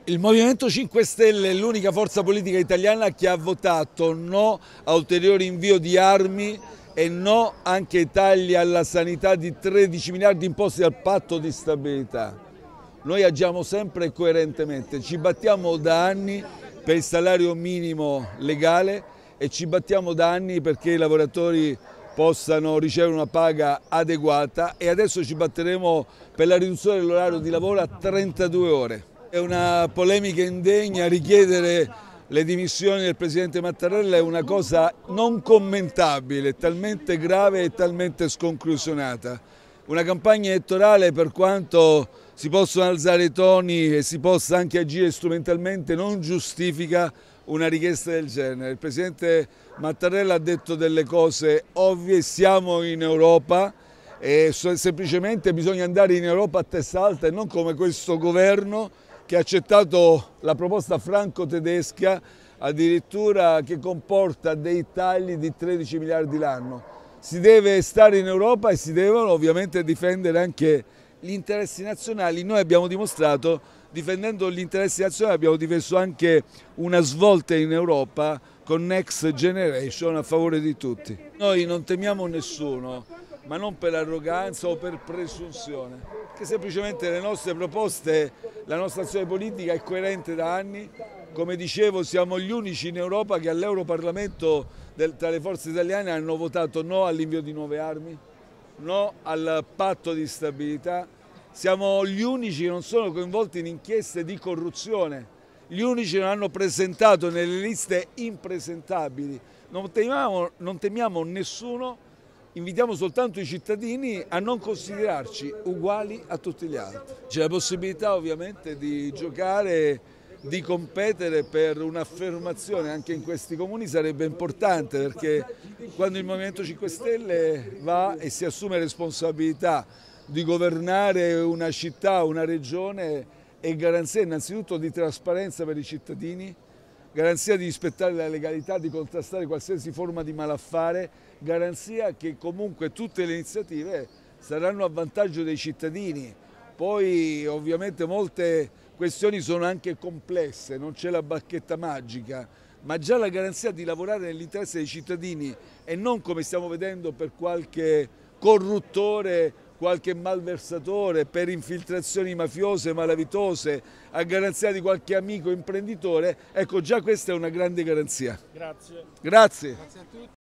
Il Movimento 5 Stelle è l'unica forza politica italiana che ha votato no a ulteriori invio di armi e no anche ai tagli alla sanità di 13 miliardi imposti dal patto di stabilità. Noi agiamo sempre coerentemente, ci battiamo da anni per il salario minimo legale e ci battiamo da anni perché i lavoratori possano ricevere una paga adeguata e adesso ci batteremo per la riduzione dell'orario di lavoro a 32 ore. È una polemica indegna, richiedere le dimissioni del Presidente Mattarella è una cosa non commentabile, talmente grave e talmente sconclusionata. Una campagna elettorale, per quanto si possono alzare i toni e si possa anche agire strumentalmente, non giustifica una richiesta del genere. Il Presidente Mattarella ha detto delle cose ovvie, siamo in Europa e semplicemente bisogna andare in Europa a testa alta e non come questo governo che ha accettato la proposta franco-tedesca, addirittura che comporta dei tagli di 13 miliardi l'anno. Si deve stare in Europa e si devono ovviamente difendere anche gli interessi nazionali. Noi abbiamo dimostrato, difendendo gli interessi nazionali, abbiamo difeso anche una svolta in Europa con Next Generation a favore di tutti. Noi non temiamo nessuno, ma non per arroganza o per presunzione, che semplicemente le nostre proposte, la nostra azione politica è coerente da anni. Come dicevo, siamo gli unici in Europa che all'Europarlamento tra le forze italiane hanno votato no all'invio di nuove armi, no al patto di stabilità. Siamo gli unici che non sono coinvolti in inchieste di corruzione, gli unici che non hanno presentato nelle liste impresentabili. Non temiamo nessuno. Invitiamo soltanto i cittadini a non considerarci uguali a tutti gli altri. C'è la possibilità ovviamente di giocare, di competere per un'affermazione anche in questi comuni sarebbe importante, perché quando il Movimento 5 Stelle va e si assume responsabilità di governare una città, una regione, è garanzia innanzitutto di trasparenza per i cittadini, garanzia di rispettare la legalità, di contrastare qualsiasi forma di malaffare, garanzia che comunque tutte le iniziative saranno a vantaggio dei cittadini. Poi ovviamente molte questioni sono anche complesse, non c'è la bacchetta magica, ma già la garanzia di lavorare nell'interesse dei cittadini e non come stiamo vedendo per qualche corruttore, qualche malversatore, per infiltrazioni mafiose, malavitose, a garanzia di qualche amico imprenditore, ecco già questa è una grande garanzia. Grazie. Grazie. Grazie a tutti.